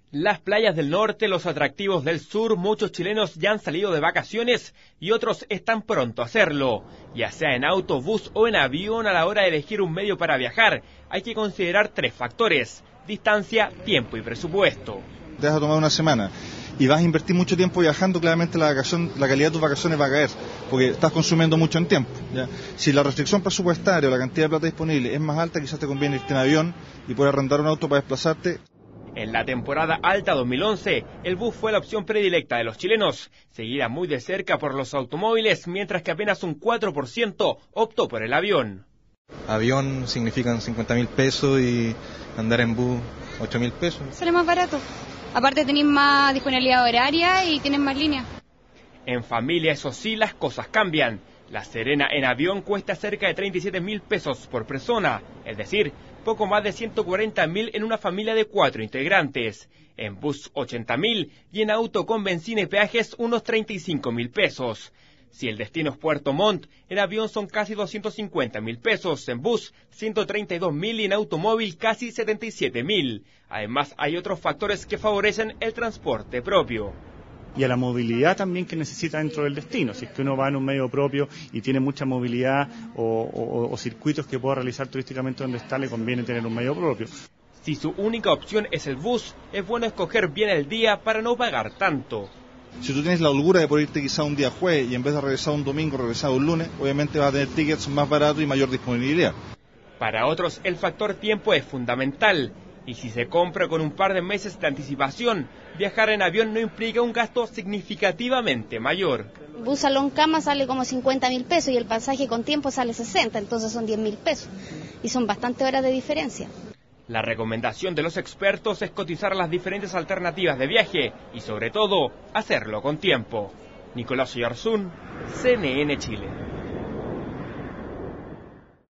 Las playas del norte, los atractivos del sur, muchos chilenos ya han salido de vacaciones y otros están pronto a hacerlo. Ya sea en auto, bus o en avión, a la hora de elegir un medio para viajar, hay que considerar 3 factores: distancia, tiempo y presupuesto. Te vas a tomar una semana y vas a invertir mucho tiempo viajando, claramente la calidad de tus vacaciones va a caer, porque estás consumiendo mucho en tiempo, ¿ya? Si la restricción presupuestaria o la cantidad de plata disponible es más alta, quizás te conviene irte en avión y poder arrendar un auto para desplazarte. En la temporada alta 2011, el bus fue la opción predilecta de los chilenos, seguida muy de cerca por los automóviles, mientras que apenas un 4% optó por el avión. Avión significan 50.000 pesos y andar en bus 8.000 pesos. Sale más barato. Aparte tenéis más disponibilidad horaria y tienes más líneas. En familia, eso sí, las cosas cambian. La Serena en avión cuesta cerca de 37.000 pesos por persona, es decir, poco más de 140.000 en una familia de 4 integrantes. En bus 80.000 y en auto con benzina y peajes unos 35.000 pesos. Si el destino es Puerto Montt, en avión son casi 250.000 pesos, en bus 132.000 y en automóvil casi 77.000. Además, hay otros factores que favorecen el transporte propio. Y a la movilidad también que necesita dentro del destino. Si es que uno va en un medio propio y tiene mucha movilidad o circuitos que pueda realizar turísticamente donde está, le conviene tener un medio propio. Si su única opción es el bus, es bueno escoger bien el día para no pagar tanto. Si tú tienes la holgura de poder irte quizá un día jueves y en vez de regresar un domingo, regresar un lunes, obviamente vas a tener tickets más baratos y mayor disponibilidad. Para otros, el factor tiempo es fundamental. Y si se compra con un par de meses de anticipación, viajar en avión no implica un gasto significativamente mayor. Bus salón cama sale como 50.000 pesos y el pasaje con tiempo sale 60, entonces son 10.000 pesos. Y son bastantes horas de diferencia. La recomendación de los expertos es cotizar las diferentes alternativas de viaje y, sobre todo, hacerlo con tiempo. Nicolás Oyarzún, CNN Chile.